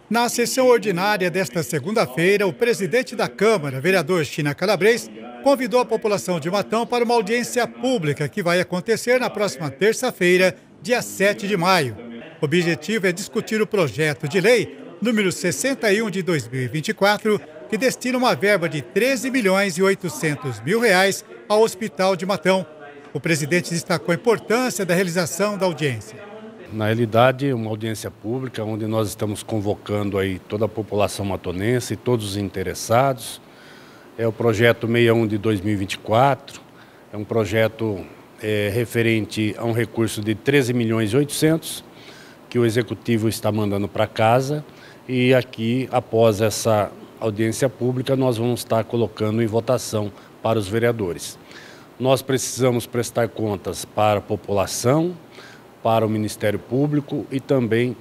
Na sessão ordinária desta segunda-feira, o presidente da Câmara, vereador China Calabres, convidou a população de Matão para uma audiência pública que vai acontecer na próxima terça-feira, dia 7 de maio. O objetivo é discutir o projeto de lei número 61 de 2024, que destina uma verba de 13 milhões e 800 mil reais ao Hospital de Matão. O presidente destacou a importância da realização da audiência. Na realidade, uma audiência pública onde nós estamos convocando aí toda a população matonense, todos os interessados. É o projeto 61 de 2024, é um projeto referente a um recurso de 13 milhões e 800 que o Executivo está mandando para casa, e aqui, após essa audiência pública, nós vamos estar colocando em votação para os vereadores. Nós precisamos prestar contas para a população, para o Ministério Público e também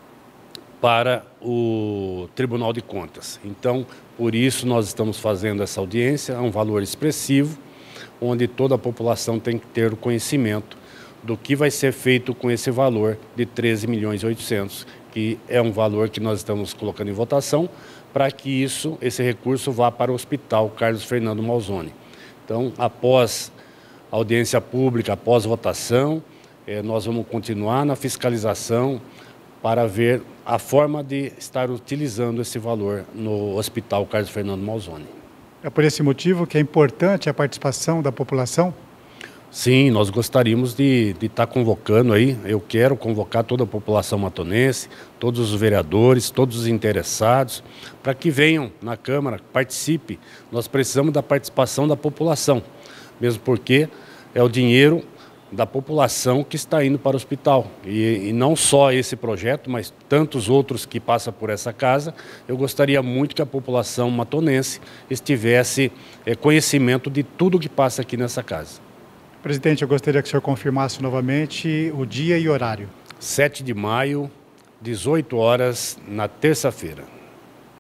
para o Tribunal de Contas. Então, por isso nós estamos fazendo essa audiência, é um valor expressivo, onde toda a população tem que ter o conhecimento do que vai ser feito com esse valor de 13 milhões e 800, que é um valor que nós estamos colocando em votação, para que esse recurso vá para o Hospital Carlos Fernando Malzone. Então, após a audiência pública, após a votação, nós vamos continuar na fiscalização para ver a forma de estar utilizando esse valor no Hospital Carlos Fernando Malzone. É por esse motivo que é importante a participação da população? Sim, nós gostaríamos de estar convocando aí, eu quero convocar toda a população matonense, todos os vereadores, todos os interessados, para que venham na Câmara, participe. Nós precisamos da participação da população, mesmo porque é o dinheiro da população que está indo para o hospital. E não só esse projeto, mas tantos outros que passam por essa casa. Eu gostaria muito que a população matonense estivesse conhecimento de tudo que passa aqui nessa casa. Presidente, eu gostaria que o senhor confirmasse novamente o dia e horário. 7 de maio, 18 horas, na terça-feira.